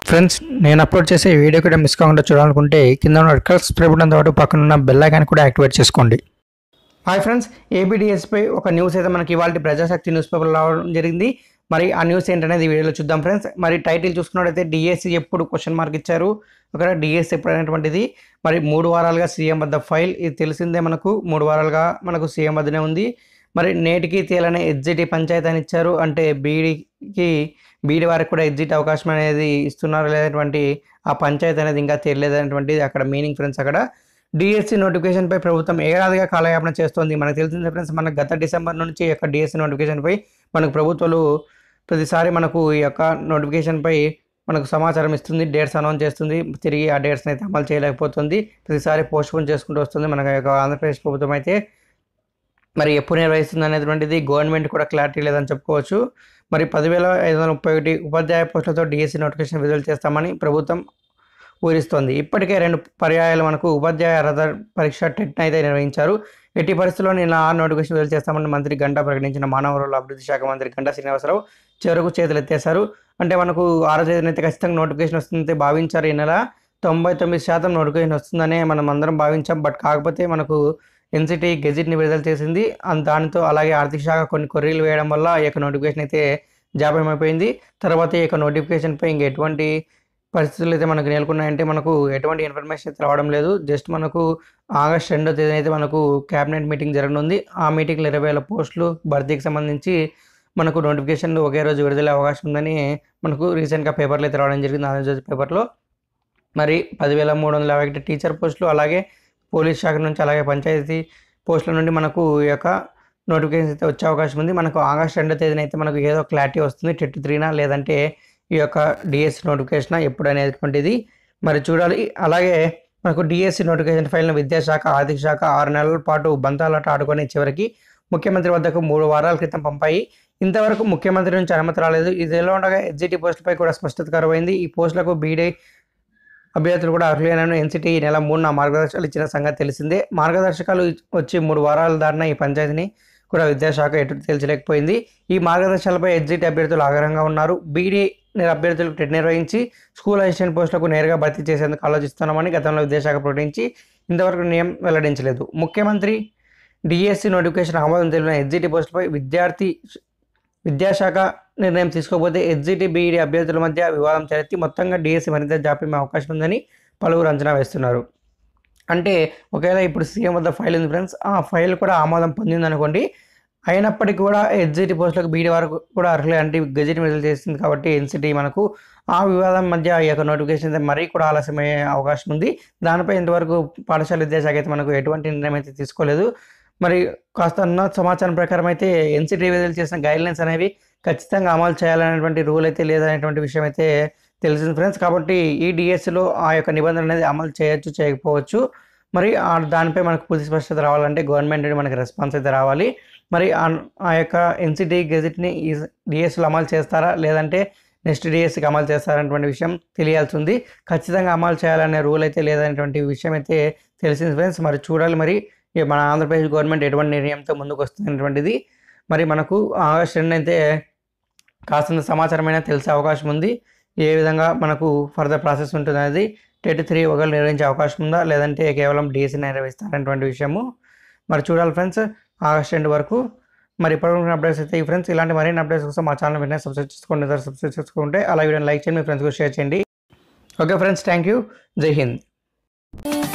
Friends, నేను upload చేసే video కూడా మిస్ కాకుండా చూడాలనుకుంటే కింద ఉన్న రెడ్ కలర్ సబ్స్క్రైబ్ బటన్తో పాటు పక్కన ఉన్న బెల్ ఐకాన్ కూడా యాక్టివేట్ చేసుకోండి. హాయ్ ఫ్రెండ్స్, ఏపీడిఎస్పై ఒక న్యూస్ అయితే మనకి ఇవాళ ప్రజాశక్తి న్యూస్ పేపర్లో రావడం జరిగింది. మరి ఆ న్యూస్ ఏంటనేది ఈ వీడియోలో చూద్దాం ఫ్రెండ్స్. మరి టైటిల్ చూసుకున్నట్టయితే డిఎస్సి ఎప్పుడు క్వశ్చన్ మార్క్ ఇచ్చారు, ఒక డిఎస్సి ఎప్పుడు అనేటువంటిది. మరి 3 వారాలుగా సీఎం వద్ద ఫైల్, ఇది తెలిసిందే మనకు. 3 వారాలుగా మనకు సీఎం వద్దనే ఉంది. మరి నేటికి తేలని ఎగ్జిట్ పంచాయతీ అని ఇచ్చారు. అంటే బీడీ వారికి కూడా ఎగ్జిట్ అవకాశం అనేది ఇస్తున్నారు లేనటువంటి ఆ పంచాయతీ అనేది ఇంకా తెలియలేదనేటువంటిది అక్కడ మీనింగ్ ఫ్రెండ్స్. అక్కడ డిఎస్సి నోటిఫికేషన్పై ప్రభుత్వం ఏడాదిగా కాలయాపన చేస్తోంది. మనకు తెలిసిందే ఫ్రెండ్స్, మనకు గత డిసెంబర్ నుంచి ఈ యొక్క డిఎస్సి నోటిఫికేషన్పై మనకు ప్రభుత్వాలు ప్రతిసారి మనకు ఈ యొక్క నోటిఫికేషన్పై మనకు సమాచారం ఇస్తుంది, డేట్స్ అనౌన్స్ చేస్తుంది. తిరిగి ఆ డేట్స్ని అయితే అమలు చేయలేకపోతుంది. ప్రతిసారి పోస్ట్పోన్ చేసుకుంటూ వస్తుంది మన యొక్క ఆంధ్రప్రదేశ్ ప్రభుత్వం అయితే. మరి ఎప్పుడు నిర్వహిస్తుంది అనేటువంటిది గవర్నమెంట్ కూడా క్లారిటీ లేదని చెప్పుకోవచ్చు. మరి 10,531 ఉపాధ్యాయ పోస్టులతో డిఎస్సి నోటిఫికేషన్ విడుదల చేస్తామని ప్రభుత్వం ఊరిస్తోంది. ఇప్పటికే 2 పర్యాయాలు మనకు ఉపాధ్యాయ అర్హత పరీక్ష టెట్ అయితే నిర్వహించారు. ఎట్టి పరిస్థితుల్లో నిన్న నోటిఫికేషన్ విడుదల చేస్తామని మంత్రి గంటా ప్రకటించిన మానవ వనరుల అభివృద్ధి శాఖ మంత్రి గంటా శ్రీనివాసరావు చివరకు చేతులు ఎత్తేశారు. అంటే మనకు 6వ తేదీన అయితే ఖచ్చితంగా నోటిఫికేషన్ వస్తుందంటే భావించారు. ఈ నెల 99% నోటిఫికేషన్ వస్తుందనే మనం అందరం భావించాం. బట్ కాకపోతే మనకు ఎన్సిటీ గెజిట్ని విడుదల చేసింది. దానితో అలాగే ఆర్థిక శాఖ కొన్ని కొర్రీలు వేయడం వల్ల ఈ యొక్క నోటిఫికేషన్ అయితే జాప్యం అయిపోయింది. తర్వాత ఈ యొక్క నోటిఫికేషన్పై ఇంక ఎటువంటి పరిస్థితులు అయితే మనకు నెలకొన్నాయంటే మనకు ఎటువంటి ఇన్ఫర్మేషన్ అయితే రావడం లేదు. జస్ట్ మనకు ఆగస్ట్ 2వ తేదీన అయితే మనకు క్యాబినెట్ మీటింగ్ జరగనుంది. ఆ మీటింగ్లో 20,000 పోస్టులు భర్తీకి సంబంధించి మనకు నోటిఫికేషన్లు ఒకే రోజు విడుదల అవకాశం ఉందని మనకు రీసెంట్గా పేపర్లు అయితే రావడం జరిగింది. ఆంధ్రజ్యోతి పేపర్లో మరి 10,351 టీచర్ పోస్టులు, అలాగే పోలీస్ శాఖ నుంచి, అలాగే పంచాయతీ పోస్టుల నుండి మనకు ఈ యొక్క నోటిఫికేషన్ అయితే వచ్చే అవకాశం ఉంది. మనకు ఆగస్ట్ 2వ తేదీన అయితే మనకు ఏదో క్లారిటీ వస్తుంది. టెట్ 3నా లేదంటే ఈ యొక్క డిఎస్సి నోటిఫికేషన్ ఎప్పుడు అనేటువంటిది మరి చూడాలి. అలాగే మనకు డిఎస్సి నోటిఫికేషన్ ఫైల్ను విద్యాశాఖ, ఆర్థిక శాఖ 6 నెలల పాటు బంతాలాట ఆడుకొని చివరికి ముఖ్యమంత్రి వద్దకు 3 వారాల క్రితం పంపాయి. ఇంతవరకు ముఖ్యమంత్రి నుంచి అనుమతి రాలేదు. ఇదిలో ఉండగా ఎస్జిటి పోస్టులపై కూడా స్పష్టత కరువైంది. ఈ పోస్టులకు బీడీ అభ్యర్థులు కూడా అర్హులేనని ఎన్సిటీ ఈ నెల 3న మార్గదర్శకాలు ఇచ్చిన సంగతి తెలిసిందే. మార్గదర్శకాలు వచ్చి 3 వారాలు దాటిన ఈ పంచాయతీని కూడా విద్యాశాఖ ఎటు తేల్చలేకపోయింది. ఈ మార్గదర్శకాలపై ఎస్జిటి అభ్యర్థులు ఆగ్రహంగా ఉన్నారు. బీడీ అభ్యర్థులకు టెట్ నిర్వహించి స్కూల్ అసిస్టెంట్ పోస్టులకు నేరుగా భర్తీ చేసేందుకు ఆలోచిస్తున్నామని గతంలో విద్యాశాఖ ప్రకటించి ఇంతవరకు నియమం వెల్లడించలేదు. ముఖ్యమంత్రి డిఎస్సి నోటిఫికేషన్ ఆమోదం తెలిపిన ఎస్జిటి పోస్టులపై విద్యాశాఖ నిర్ణయం తీసుకోకపోతే ఎస్జిటి బీఈడీ అభ్యర్థుల మధ్య వివాదం తలెత్తి మొత్తంగా డిఎస్సి మరింత జాప్యం అవకాశం ఉందని పలువురు అంచనా వేస్తున్నారు. అంటే ఒకవేళ ఇప్పుడు సీఎం వద్ద ఫైల్ ఉంది ఫ్రెండ్స్, ఆ ఫైల్ కూడా ఆమోదం పొందిందనుకోండి, అయినప్పటికీ కూడా ఎస్జిటి పోస్టులకు బీడీ వరకు కూడా అర్హులే అంటే గెజిట్ విడుదల చేసింది కాబట్టి ఎన్సిటీ మనకు ఆ వివాదం మధ్య ఈ యొక్క నోటిఫికేషన్ మరీ కూడా ఆలస్యమయ్యే అవకాశం ఉంది. దానిపై ఇంతవరకు పాఠశాల విద్యాశాఖ అయితే మనకు ఎటువంటి నిర్ణయం అయితే తీసుకోలేదు. మరి కాస్త ఉన్న సమాచారం ప్రకారం అయితే ఎన్సిటీ విడుదల చేసిన గైడ్లైన్స్ అనేవి ఖచ్చితంగా అమలు చేయాలనేటువంటి రూల్ అయితే లేదనేటువంటి విషయం అయితే తెలిసింది ఫ్రెండ్స్. కాబట్టి ఈ డిఎస్సిలో ఆ యొక్క నిబంధన అనేది అమలు చేయొచ్చు, చేయకపోవచ్చు. మరి దానిపై మనకు పూర్తి స్పష్టత రావాలంటే గవర్నమెంట్ నుండి మనకి రెస్పాన్స్ అయితే రావాలి. మరి ఆ యొక్క ఎన్సిటీ గెజిట్ని ఈ డిఎస్సిలో అమలు చేస్తారా లేదంటే నెక్స్ట్ డిఎస్సికి అమలు చేస్తారనేటువంటి విషయం తెలియాల్సి ఉంది. ఖచ్చితంగా అమలు చేయాలనే రూల్ అయితే లేదనేటువంటి విషయం అయితే తెలిసింది ఫ్రెండ్స్. మరి చూడాలి మరి మన ఆంధ్రప్రదేశ్ గవర్నమెంట్ ఎటువంటి నిర్ణయంతో ముందుకు వస్తుందనేటువంటిది. మరి మనకు ఆగస్ట్ 2 అయితే కాస్తంత సమాచారమైనా తెలిసే అవకాశం ఉంది. ఏ విధంగా మనకు ఫర్దర్ ప్రాసెస్ ఉంటుంది అనేది. టెట్ 3 ఒకవేళ నిర్వహించే అవకాశం ఉందా లేదంటే కేవలం డిఎస్సి నిర్వహిస్తారనేటువంటి విషయము మరి చూడాలి ఫ్రెండ్స్ ఆగస్ట్ 2 వరకు. మరి ఇప్పటివరకు అప్డేట్స్ అయితే ఈ ఫ్రెండ్స్. ఇలాంటి మరిన్ని అప్డేట్స్ కోసం మా ఛానల్ వెంటనే సబ్స్క్రైబ్ చేసుకుంటే అలా వీడియోని లైక్ చేయండి, మీ ఫ్రెండ్స్కి షేర్ చేయండి. Okay friends, thank you. జై హింద్.